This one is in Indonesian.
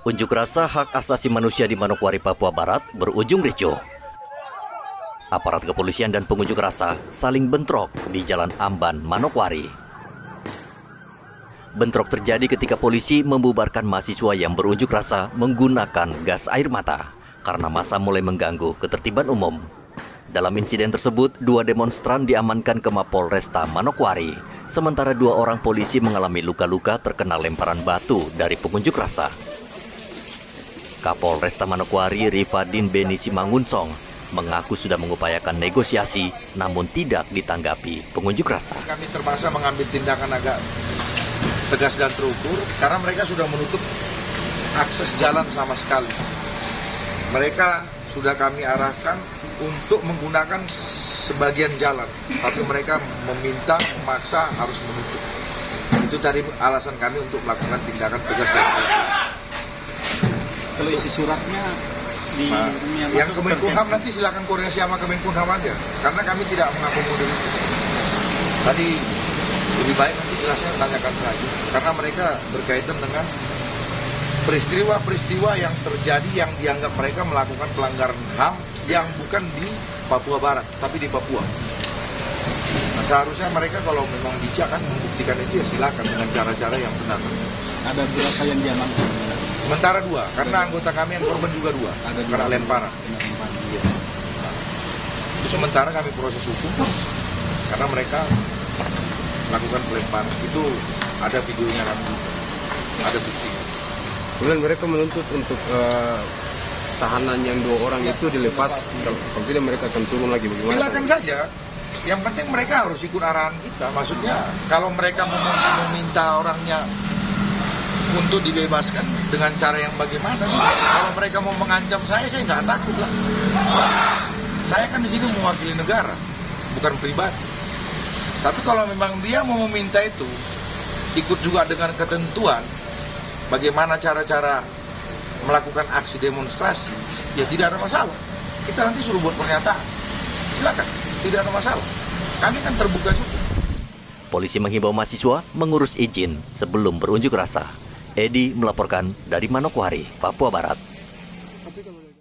Unjuk rasa hak asasi manusia di Manokwari, Papua Barat berujung ricuh. Aparat kepolisian dan pengunjuk rasa saling bentrok di Jalan Amban, Manokwari. Bentrok terjadi ketika polisi membubarkan mahasiswa yang berunjuk rasa menggunakan gas air mata karena massa mulai mengganggu ketertiban umum. Dalam insiden tersebut, 2 demonstran diamankan ke Mapolresta Manokwari, sementara 2 orang polisi mengalami luka-luka terkena lemparan batu dari pengunjuk rasa. Kapolresta Manokwari Rifadin Beni Simangunsong mengaku sudah mengupayakan negosiasi, namun tidak ditanggapi pengunjuk rasa. Kami terpaksa mengambil tindakan agak tegas dan terukur karena mereka sudah menutup akses jalan sama sekali. Mereka sudah kami arahkan untuk menggunakan sebagian jalan, tapi mereka memaksa harus menutup. Itu tadi alasan kami untuk melakukan tindakan tegas dan terukur. Kalau isi suratnya di yang Kemenkumham nanti silakan koordinasi sama Kemenkumham aja, karena kami tidak mengakomodir itu. Tadi lebih baik nanti jelasnya tanyakan saja, karena mereka berkaitan dengan peristiwa-peristiwa yang terjadi yang dianggap mereka melakukan pelanggaran HAM yang bukan di Papua Barat, tapi di Papua. Nah, seharusnya mereka kalau memang bijak kan membuktikan itu ya silakan dengan cara-cara yang benar. Ada berapa yang diamankan? Sementara 2, karena anggota kami yang korban juga 2, karena lemparan. Iya. Itu sementara kami proses hukum, karena mereka melakukan pelemparan. Itu ada videonya kami, ada bukti. Kemudian mereka menuntut untuk tahanan yang 2 orang itu dilepas, sampai mereka akan turun lagi. Bagaimana? Silakan saja. Yang penting mereka harus ikut arahan kita. Maksudnya kalau mereka meminta orangnya untuk dibebaskan dengan cara yang bagaimana? Kalau mereka mau mengancam saya nggak takut lah. Saya kan di sini mewakili negara, bukan pribadi. Tapi kalau memang dia mau meminta itu, ikut juga dengan ketentuan bagaimana cara-cara melakukan aksi demonstrasi, ya tidak ada masalah. Kita nanti suruh buat pernyataan, silakan, tidak ada masalah. Kami kan terbuka juga. Polisi menghimbau mahasiswa mengurus izin sebelum berunjuk rasa. Edi melaporkan dari Manokwari, Papua Barat.